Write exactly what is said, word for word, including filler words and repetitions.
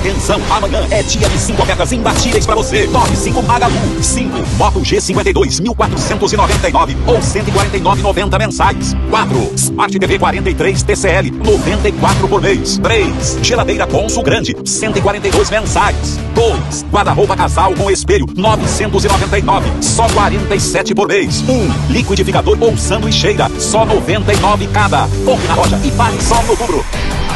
Atenção, amanhã é dia de cinco ofertas imbatíveis pra você. Top cinco Magalu. cinco Moto G cinquenta e dois, mil quatrocentos e noventa e nove ou cento e quarenta e nove reais e noventa centavos mensais. quatro Smart T V quarenta e três T C L, noventa e quatro por mês. três Geladeira Consul Grande, cento e quarenta e dois mensais. dois Guarda-roupa casal com espelho, novecentos e noventa e nove, só quarenta e sete por mês. um Liquidificador ou sanduicheira, só noventa e nove cada. Compre na loja e pague só em outubro.